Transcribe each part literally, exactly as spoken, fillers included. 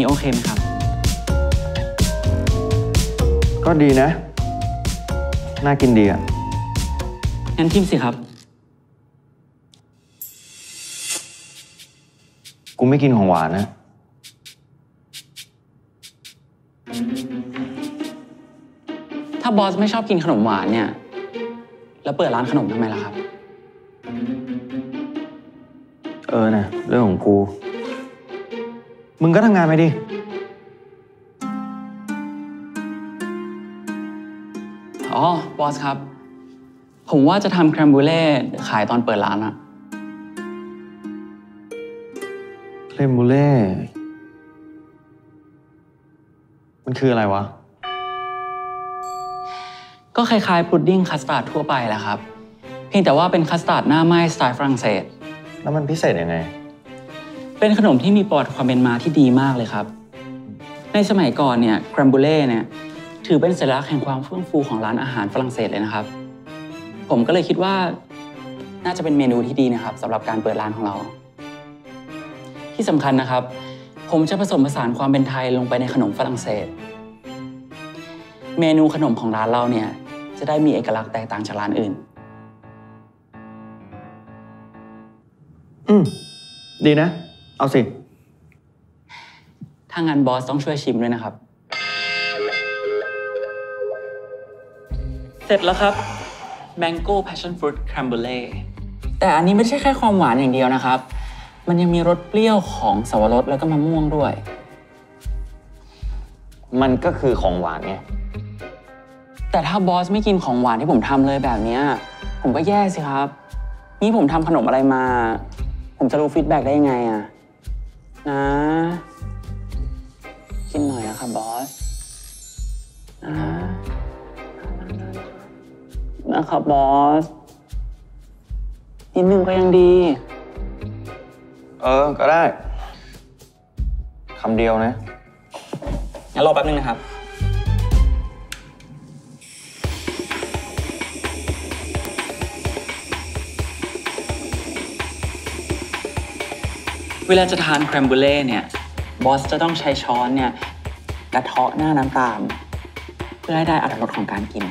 นี้โอเคไหมครับก็ดีนะน่ากินดีอ่ะงั้นชิมสิครับกูไม่กินของหวานนะถ้าบอสไม่ชอบกินขนมหวานเนี่ยแล้วเปิดร้านขนมทำไมล่ะครับเออนะเรื่องของกูมึงก็ทำงานไปดิอ๋อบอสครับผมว่าจะทำแครมบูเล่ขายตอนเปิดร้านอะเครมบูเล่มันคืออะไรวะก็คล้ายๆพุดดิ้งคัสตาร์ดทั่วไปแหละครับเพียงแต่ว่าเป็นคัสตาร์ดหน้าไหม้สไตล์ฝรั่งเศสแล้วมันพิเศษยังไงเป็นขนมที่มีประวัติความเป็นมาที่ดีมากเลยครับในสมัยก่อนเนี่ยแครมบูเล่เนี่ยถือเป็นสัญลักษณ์แห่งความเฟื่องฟูของร้านอาหารฝรั่งเศสเลยนะครับผมก็เลยคิดว่าน่าจะเป็นเมนูที่ดีนะครับสำหรับการเปิดร้านของเราที่สำคัญนะครับผมจะผสมผสานความเป็นไทยลงไปในขนมฝรั่งเศสเมนูขนมของร้านเราเนี่ยจะได้มีเอกลักษณ์แตกต่างจากร้านอื่นอืมดีนะเอาสิถ้างั้นบอสต้องช่วยชิมด้วยนะครับเสร็จแล้วครับ Mango Passion Fruit Crumble แต่อันนี้ไม่ใช่แค่ความหวานอย่างเดียวนะครับมันยังมีรสเปรี้ยวของสับปะรดแล้วก็มะม่วงด้วยมันก็คือของหวานไงแต่ถ้าบอสไม่กินของหวานที่ผมทำเลยแบบนี้ผมก็แย่สิครับนี่ผมทำขนมอะไรมาผมจะรู้ฟีดแบ็กได้ยังไงอะนะกินหน่อยนะครับบอสนะนะครับบอสนิดนึงก็ยังดีเออก็ได้คำเดียวนะงั้นรอแป๊บนึงนะครับเวลาจะทานแครมบูเล่เนี่ยบอสจะต้องใช้ช้อนเนี่ยกระเทาะหน้าน้ำตาลเพื่อให้ได้อรรถรสของการกิน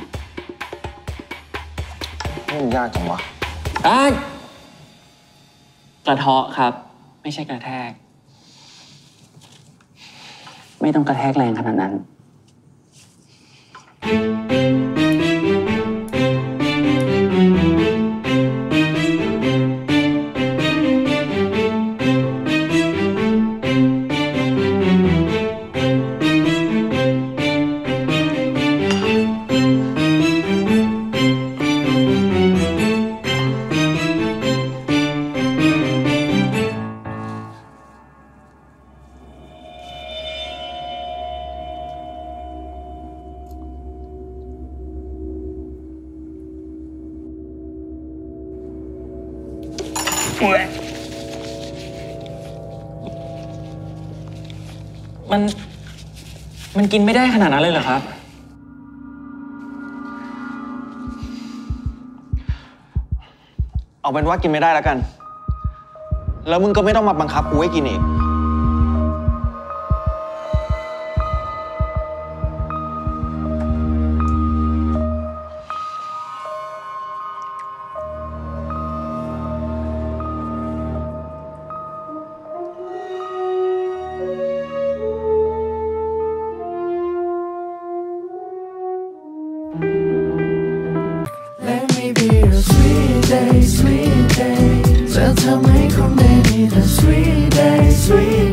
นี่มันยากจังวะได้กระเทาะครับไม่ใช่กระแทกไม่ต้องกระแทกแรงขนาดนั้นมันมันกินไม่ได้ขนาดนั้นเลยเหรอครับเอาเป็นว่ากินไม่ได้แล้วกันแล้วมึงก็ไม่ต้องมาบังคับกูให้กินอีก Sweet day, sweet day จะทำให้คนได้มีแต่ Sweet day, sweet